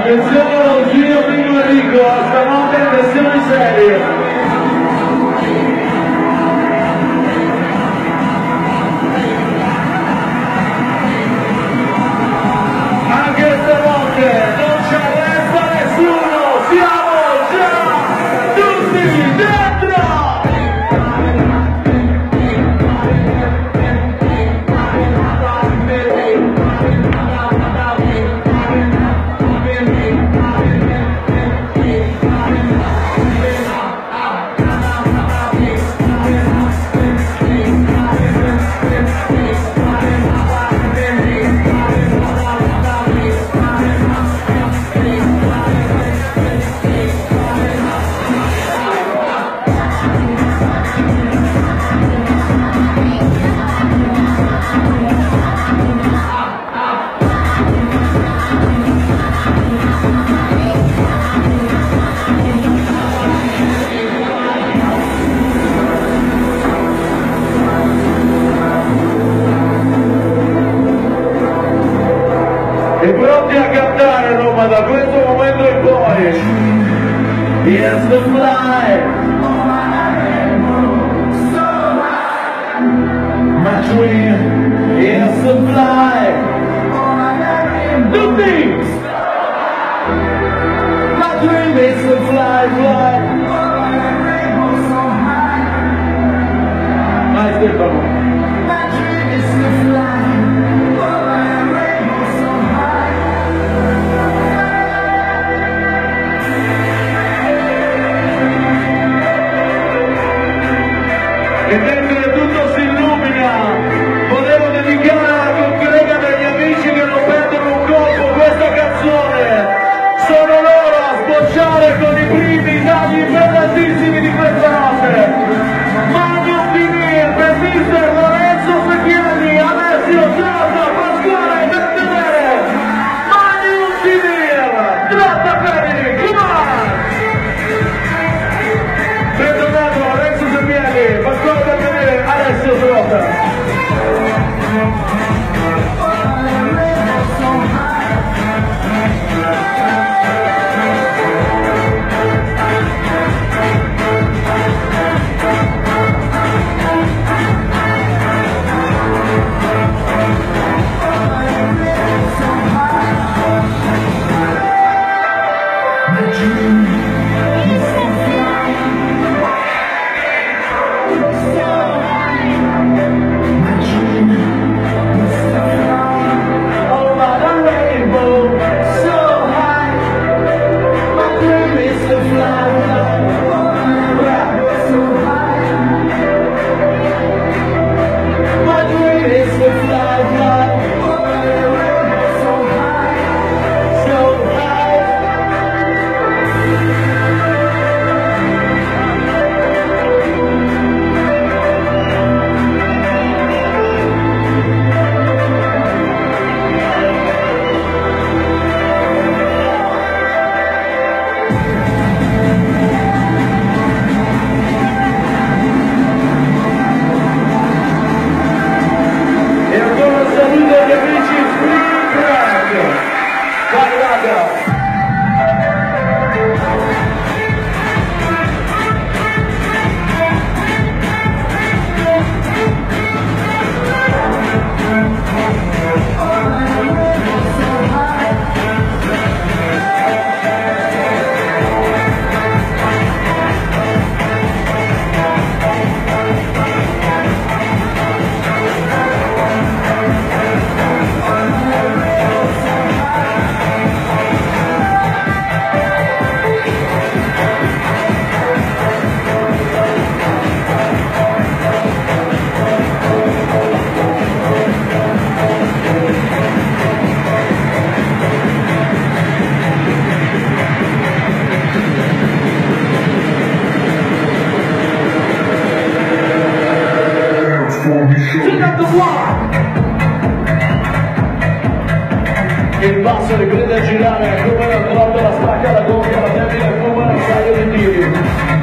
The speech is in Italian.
Attenzione allo zio primo Enrico, stanotte in versione serie. E pronti a cantare Roma da questo momento in poi. Yes, the fly. My dream is to fly. Do things. My dream is to fly, fly. Vai Stefano. My dream is to fly. E mentre tutto si illumina, volevo dedicare alla congrega degli amici che non perdono un colpo questa canzone. Sono loro a sbocciare con i primi tagli bellissimi di questa notte. Magnum Vinil per Mister Lorenzo Secchielli, Alessio Giorgia, Pasquale Bertelere. Magnum Vinil, tratta Ferri, come on! Bentornato Lorenzo Secchielli, Pasquale Bertelere, Alessio Giorgia. Il basso riprende a girare come la trottola, spacca la gomma, la termina come un saio di tiri.